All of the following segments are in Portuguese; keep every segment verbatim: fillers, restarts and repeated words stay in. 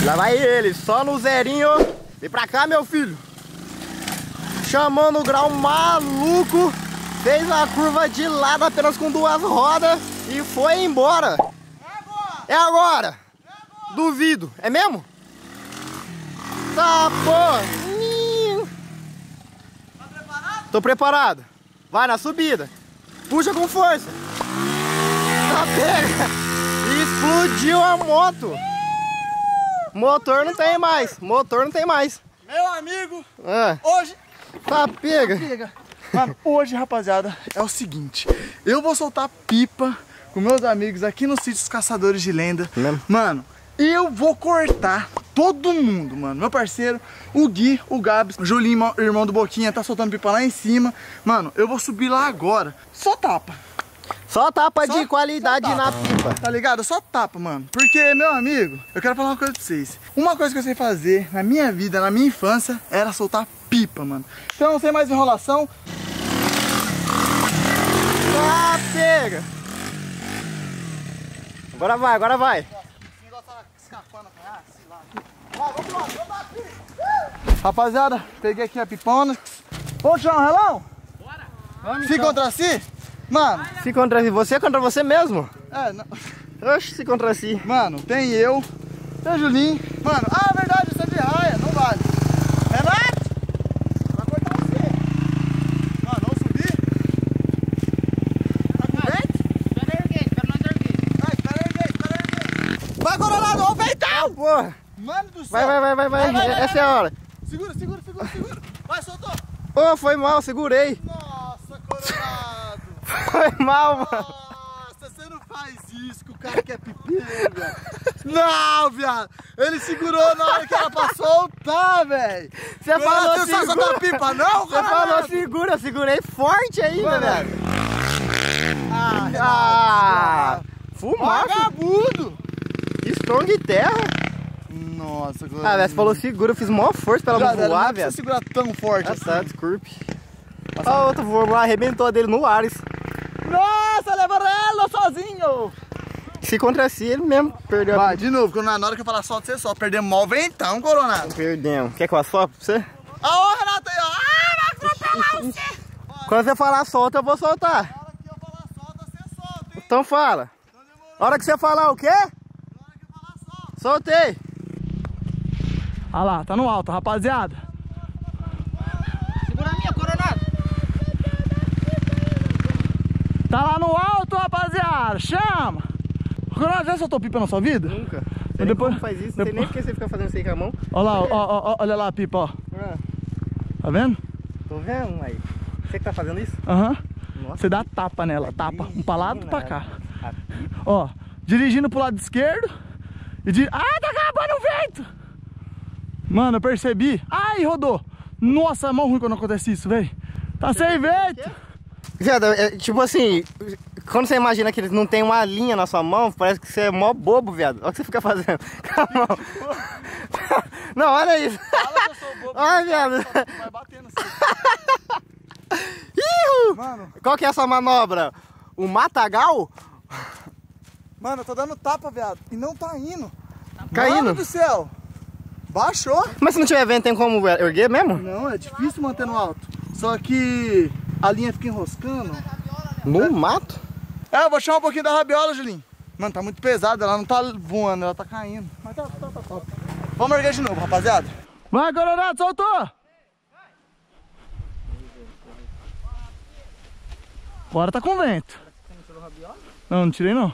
Lá vai ele, só no zerinho. Vem pra cá, meu filho. Chamando o grau maluco. Fez a curva de lado apenas com duas rodas e foi embora. É agora! É agora! É agora. Duvido. É mesmo? Tá, pô. Tá preparado? Tô preparado. Vai na subida. Puxa com força. Tá, pega. Explodiu a moto. Motor não tem mais. Motor não tem mais. Meu amigo, Ah. hoje... Tá, pega. Pega. Mano, hoje, rapaziada, é o seguinte. Eu vou soltar pipa com meus amigos aqui no sítio dos Caçadores de Lenda. Mesmo? Mano, eu vou cortar todo mundo, mano. Meu parceiro, o Gui, o Gabs, o Julinho, irmão do Boquinha, tá soltando pipa lá em cima. Mano, eu vou subir lá agora. Só tapa. Só tapa Só- de qualidade só na tapa. pipa. Tá ligado? Só tapa, mano. Porque, meu amigo, eu quero falar uma coisa pra vocês. Uma coisa que eu sei fazer na minha vida, na minha infância, era soltar pipa, mano. Então, sem mais enrolação. Tá, pega. Agora vai, agora vai. Rapaziada, peguei aqui a pipona. Vamos tirar um relão? Bora. Se contra si? Mano, Se contra si, você contra você mesmo? é, não. Oxe, se contra si. Mano, tem eu, tem o Julinho. Mano, ah, é verdade, isso é de raia, não vale. Renato! Vai cortar você. Mano, vamos subir? Tá com vento? Espera erguer, espera nós erguer. Vai, espera erguer, espera erguer. Vai, Coronado, ó o ventão! Porra. Mano do céu. Vai, vai, vai, vai, vai. Vai, vai, vai, Essa vai. é a hora. Segura, segura, segura, segura. Vai, soltou. Ô, foi mal, segurei. Nossa, Coronado. Foi mal, mano. Nossa, você não faz isso com o cara que é pipeiro, velho. Não, viado. Ele segurou na hora que ela passou soltar, velho. Você falou Você sabe soltar segura. pipa, não, Você cara? falou segura, eu segurei forte ainda, Mano. velho. Ah, Ah, fumaça. vagabundo. Estão de terra. Nossa, Ah, velho, você falou segura, eu fiz maior força pra ela não Não voar, precisa velho. segurar tão forte Ah, assim. tá, desculpe. Ó, o outro voou lá, arrebentou a dele no Ares. Nossa, levaram ela sozinho. Se contra si, ele mesmo perdeu a... Vai, de novo, quando na hora que eu falar solta, você solta. Perdemos mó ventão, Coronado. Perdemos. Quer que eu assopre pra você? Ah, ô, Renato aí, ó. Ah, vai atropelar você. Quando você falar solta, eu vou soltar. Na hora que eu falar solta, você solta, hein? Então fala. Então demorou. A hora que você falar o quê? Na hora que eu falar solta. Soltei. Olha lá, tá no alto, rapaziada. Segura a minha, Coronado. Tá lá no alto, rapaziada. Chama. Coronado, já soltou pipa na sua vida? Nunca. Você Mas nem depois- como faz isso, não sei nem depois- porque você fica fazendo isso aí com a mão. Olha lá, ó, ó, ó, olha lá a pipa, ó. Ah, Tá vendo? tô vendo aí. Você que tá fazendo isso? Aham. Nossa. Você dá tapa nela, tapa. Um pra lá, outro pra cá. A pipa. Ó, dirigindo pro lado esquerdo. E di... Ah, tá acabando o vento! Mano, eu percebi. Ai, rodou. Nossa, é mó ruim quando acontece isso, velho. Tá sem vento. Viado, é, tipo assim, quando você imagina que ele não tem uma linha na sua mão, parece que você é mó bobo, viado. Olha o que você fica fazendo com a mão. Não, olha isso. Fala que eu sou bobo. Olha, viado. Vai batendo assim. Ihu! Mano, Qual que é essa manobra? O matagal? mano, eu tô dando tapa, viado. E não tá indo. Caindo. Mano do céu. Baixou. Mas se não tiver vento, tem como erguer mesmo? Não, é difícil manter no alto. Só que a linha fica enroscando. No mato? É, eu vou chamar um pouquinho da rabiola, Julinho. Mano, tá muito pesada, ela não tá voando, ela tá caindo. Mas tá, tá, tá, tá. Vamos erguer de novo, rapaziada. Vai, Coronado, soltou! Agora tá com vento. Não, não tirei não.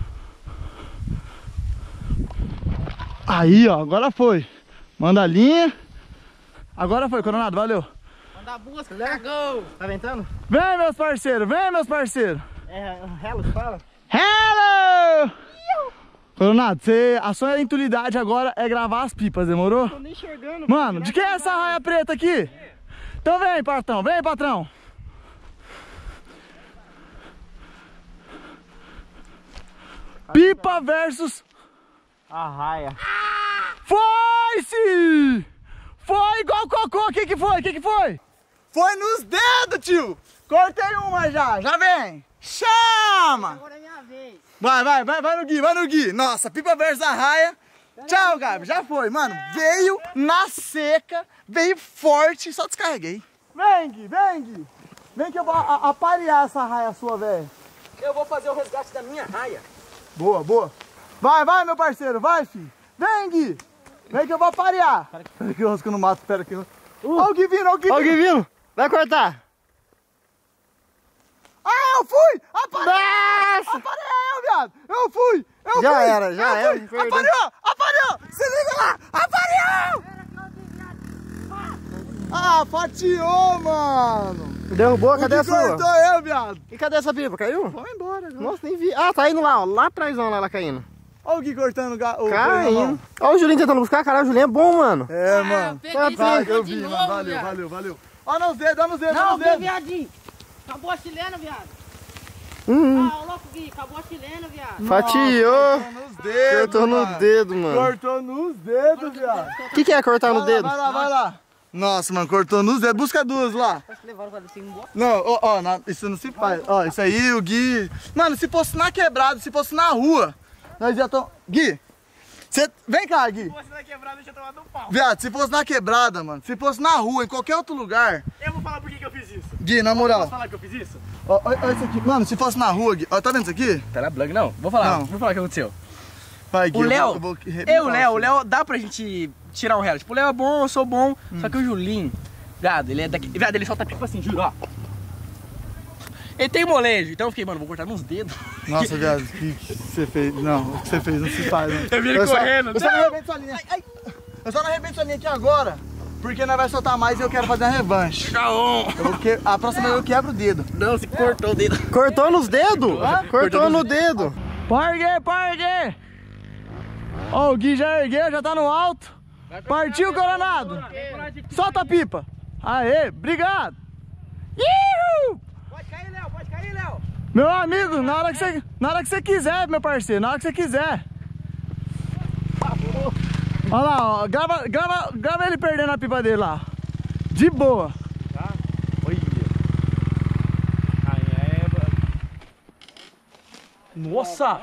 Aí, ó, agora foi. Manda a linha. Agora foi, Coronado, valeu. Manda a busca, cagou. Tá ventando? Vem, meus parceiros, vem, meus parceiros. É, Hello, fala. Hello! Coronado, você, a sua entulidade agora é gravar as pipas, demorou? Tô nem enxergando. Mano, de quem é essa raia preta aqui? Então vem, patrão, vem, patrão. Pipa versus... A raia. Foi-se! Foi igual cocô, o que que foi? O que que foi? Foi nos dedos, tio! Cortei uma já, já vem! Chama! Agora é minha vez. Vai, vai, vai, vai no Gui, vai no Gui. Nossa, pipa versus a raia. Tchau, Gabi, já foi, mano. Veio na seca, veio forte, só descarreguei. Vem, Gui, vem, Gui. Vem que eu vou a- aparear essa raia sua, velho. Eu vou fazer o resgate da minha raia. Boa, boa. Vai, vai, meu parceiro, vai, filho. Vem, Gui. Vem que eu vou aparear. Pera que eu rosco no mato, pera que eu... Uh. Ó o Gui vindo, ó o Gui Ó o vindo. Gui vindo. Vai cortar. Ah, eu fui! Aparei! Nossa! Aparei eu, viado! Eu fui! Eu Já fui! era, já eu era, fui. perdeu. Apareou! Apareou! Se liga lá! Apareou! Ah, fatiou, mano! Derrubou, cadê O a que sua? cortou eu, viado? E cadê essa pipa? Caiu? Vai embora agora. Nossa, nem vi. Ah, tá indo lá, ó. Lá atrás, ó, lá, lá caindo. Olha o Gui cortando o ga- o... Caindo. Ó o Julinho tentando buscar, caralho, o Julinho é bom, mano. É, Ah, mano. peguei Tá, esse Vai, de eu vi, novo, mano. Valeu, viado. valeu, valeu. Ó nos dedos, ó nos dedos, ó Não, nos vem, dedos. viadinho. Acabou a chilena, viado. Hum, Ah, o louco Gui, acabou a chilena, viado. fatiou. Cortou nos dedos, Cortou no mano. dedo, mano. Cortou nos dedos, viado. O que, que é cortar no Vai lá, dedo? vai lá, vai lá. Nossa, mano, cortou nos dedos. Busca duas lá. Não, ó, ó, na- isso não se faz. Ó, isso aí, o Gui... Mano, se fosse na quebrada, se fosse na rua, nós ia tomar... Gui, cê... vem cá, Gui. Se fosse na quebrada, eu tinha tomado um pau. Viado, se fosse na quebrada, mano, se fosse na rua, em qualquer outro lugar... Eu vou falar por que que eu fiz isso. Gui, na moral, Posso falar que eu fiz isso? ó, ó, ó isso aqui. Mano, se fosse na rua, Gui... Ó, tá vendo isso aqui? Tá na blog, não. Vou falar, Não. vou falar o que aconteceu. Vai, Gui, O eu Léo, vou- eu vou eu, arrebentar o Léo, o você. Léo, dá pra gente tirar um réu. Tipo, o Léo é bom, eu sou bom, só que o Julinho, viado, ele é daqui, viado, ele solta pipa assim, juro, ó. Ele tem molejo, então eu fiquei, mano, vou cortar nos dedos. Nossa, viado, o que que você fez? Não, o que você fez não se faz, né? Eu vi ele só- correndo. Eu só não arrebento sua linha. Eu só não arrebento sua linha aqui agora, porque nós vai soltar mais e eu quero fazer a revanche. Caon. Eu vou que... A próxima vez eu quebro o dedo. Não, se cortou o dedo. Cortou nos dedos? Cortou no dedo. Parguei, parguei! Ó, o Gui já ergueu, já tá no alto. Partiu, Coronado! Solta a pipa! Aê, obrigado! Ihu! Pode cair, Léo, pode cair, Léo. Meu amigo, na hora que você, na hora que você quiser, meu parceiro, na hora que você quiser. Olha lá, ó, grava, grava, grava ele perdendo a pipa dele lá. De boa. Nossa!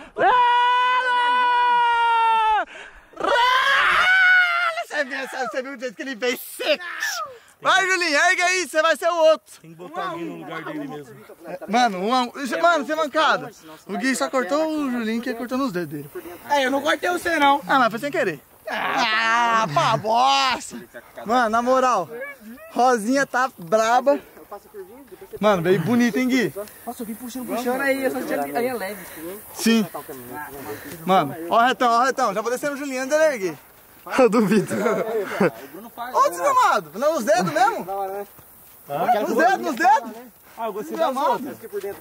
Você viu, você viu o jeito que ele veio seco? Vai, Julinho, ergue aí, você vai ser o outro. Tem que botar alguém no lugar dele mesmo. Mano, uma, isso- mano, você é mancada. O Gui só cortou o Julinho que cortou nos dedos dele. É, eu não cortei você não. Ah, mas foi sem querer. Ah, pá, bosta. Mano, na moral, Rosinha tá braba. Mano, veio bonito, hein, Gui? Nossa, eu vim puxando, puxando aí, essa aí é leve. Sim. Mano, ó o retão, ó o retão. Já vou descer no Juliano e erguer. Eu duvido. Ô, desgramado, nos dedos mesmo? Nos dedos, nos dedos? Ah, eu gostei das outras.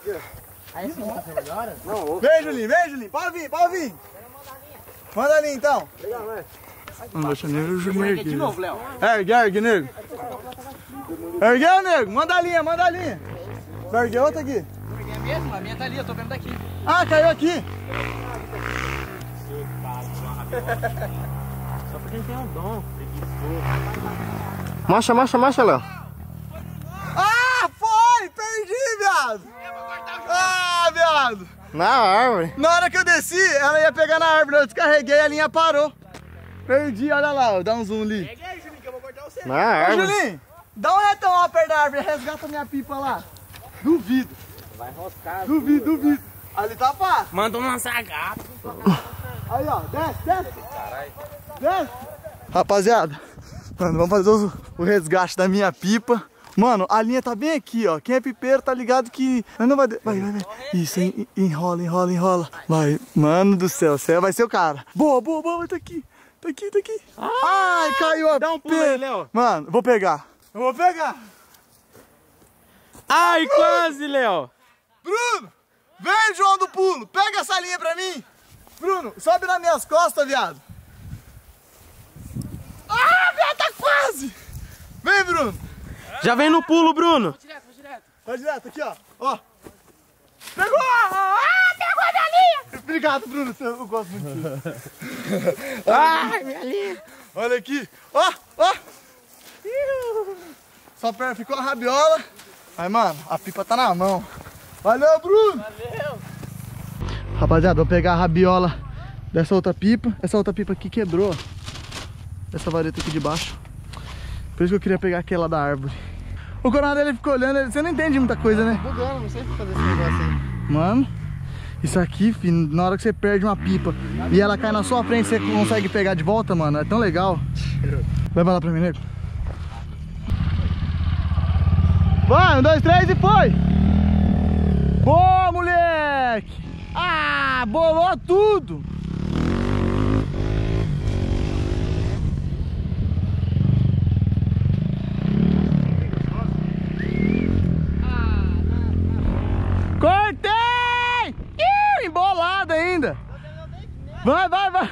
Vem, Julinho, vem, Julinho. Pode vir, pode vir. Manda ali, então. Não deixa nem o Julinho erguer. De novo, Léo. Ergue, ergue, nego. Ergueu, nego. Manda a linha, manda a linha. Vai erguer outra aqui. É mesmo? A minha tá ali, eu tô vendo daqui. Ah, caiu aqui. Só pra quem tem um dom. Marcha, marcha, marcha, Léo. Ah, foi! Perdi, viado. Ah, viado. Na árvore. Na hora que eu desci, ela ia pegar na árvore. Eu descarreguei e a linha parou. Perdi, olha lá, dá um zoom ali. Pega aí, Julinho, que eu vou cortar você. Na Ô, árvore. Julinho, dá um retão lá perto da árvore, resgata minha pipa lá. Duvido. Vai enroscar. Duvido, duvido. Ali tá fácil. Manda um lançar gato. Aí, ó, desce, desce. Desce. Rapaziada, mano, vamos fazer o, o resgate da minha pipa. Mano, a linha tá bem aqui, ó. Quem é pipeiro tá ligado que... Não vai... Vai, vai, vai. Isso, en- enrola, enrola, enrola. Vai, mano do céu, você vai ser o cara. Boa, boa, boa, tá aqui. Tá aqui, tá aqui. Ai, caiu a... Dá um pulo aí, Léo. Mano, vou pegar. Eu vou pegar. Ai, quase, Léo. Bruno, vem, João do pulo. Pega essa linha pra mim. Bruno, sobe nas minhas costas, viado. Ah, viado, tá quase. Vem, Bruno. Já vem no pulo, Bruno. Direto, vai direto. Vai direto, aqui, ó. Ó. Pegou! Ah, pegou a minha linha! Obrigado, Bruno. Eu gosto muito disso. Ai, minha linha. Olha aqui. Ó, ó. Iu. Só perto, ficou a rabiola. Aí, mano, a pipa tá na mão. Valeu, Bruno. Valeu. Rapaziada, vou pegar a rabiola dessa outra pipa. Essa outra pipa aqui quebrou, ó. Essa vareta aqui de baixo. Por isso que eu queria pegar aquela da árvore. O coronel dele ficou olhando, ele, você não entende muita coisa, né? Bugando, não sei fazer esse negócio aí. Mano, isso aqui, filho, na hora que você perde uma pipa e ela cai na sua frente, você consegue pegar de volta, mano. É tão legal. Leva lá pra mim, nego. Vai, um, dois, três e foi! Boa, moleque! Ah, bolou tudo! Cortei! Ih, embolado ainda! Vai, vai, vai!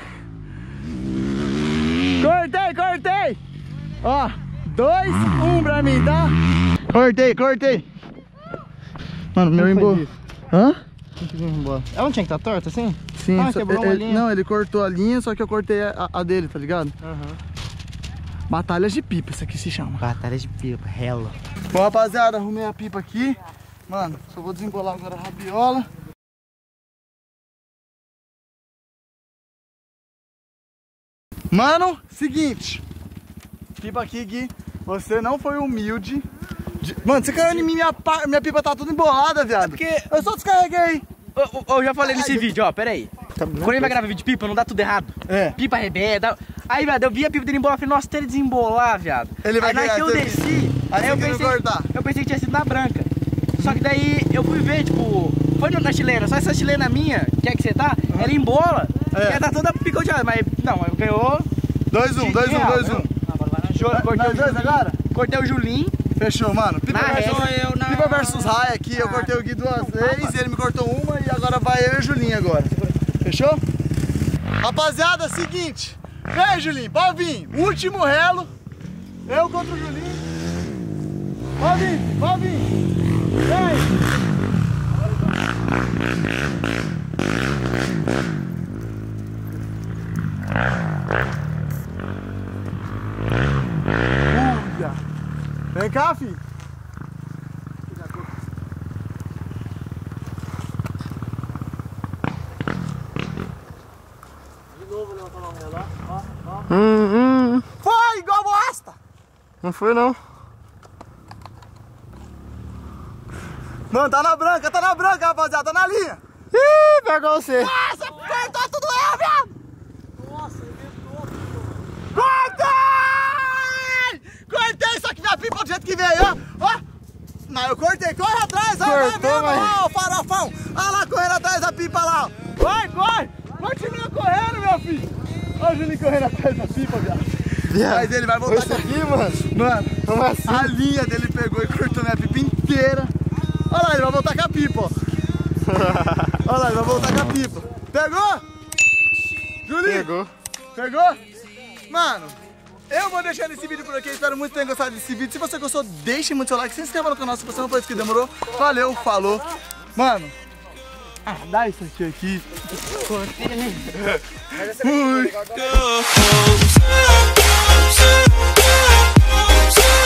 Cortei, cortei! Ó, dois, um pra mim, tá? Cortei, cortei! Mano, meu embolado. Hã? Ela não tinha que estar torta assim? Sim, Ah, só, quebrou ele, uma linha. Não, ele cortou a linha, só que eu cortei a, a dele, tá ligado? Uhum. Batalhas de pipa, isso aqui se chama. Batalha de pipa, relo. Bom, rapaziada, arrumei a pipa aqui. Mano, só vou desembolar agora a rabiola. Mano, seguinte. Pipa aqui, Gui. Você não foi humilde. De... Mano, você caiu em mim, minha, pa... minha pipa tá toda embolada, viado. Porque eu só descarreguei. Eu, eu, eu já falei nesse Ai, vídeo, ó, pera aí. Quando ele vai gravar vídeo de pipa, não dá tudo errado. É. Pipa arrebenta. Aí, viado, eu vi a pipa dele embolar, falei, nossa, até ele desembolar, viado. Ele vai aí na hora que eu ganhar, desci, aí aí eu você queria pensei, cortar. eu pensei que tinha sido na branca. Só que daí eu fui ver, tipo, foi na chilena, só essa chilena minha, que é que você tá, uhum. Ela embola, é. E ela tá toda picoteada, mas não, eu ganhou. dois um, dois um, dois um. Cortei o dois agora? Cortei o Julinho. Fechou, mano. Pipa, Na versus, régua, eu na- Pipa versus Raia aqui, eu cortei o Gui duas vezes, ele me cortou uma e agora vai eu e o Julinho agora. Fechou? Rapaziada, seguinte. Vem, Julinho, pode vir. Último relo. Eu contra o Julinho. Pode vir, pode vir. Vem. Uia. Vem cá, filho. Hum, hum. Foi, igual bosta. Não foi não. Mano, tá na branca, tá na branca, rapaziada, tá na linha. Ih, pegou você. Nossa, cortou tudo eu, viado. Nossa, inventou. Cortei! Cortei, só que minha pipa do jeito que veio, ó. Ó. Não, eu cortei, corre atrás, ó. Vai Cortou, mesmo, ó, o farofão. Olha lá, correndo atrás da pipa lá, ó. Vai, corre. Continua correndo, meu filho. Olha o Julinho correndo atrás da pipa, viado. Mas ele vai voltar Isso aqui, mano. Mano, Como assim? a linha dele pegou e cortou minha pipa inteira. Olha lá, ele vai voltar com a pipa, ó. Olha lá, ele vai voltar com a pipa. Pegou? Julinho? Pegou. Pegou? Mano, eu vou deixando esse vídeo por aqui. Espero muito que tenham gostado desse vídeo. Se você gostou, deixe muito seu like. Se inscreva no canal se você não foi inscrito. Demorou? Valeu, falou. Mano, ah, dá isso aqui aqui. Fui.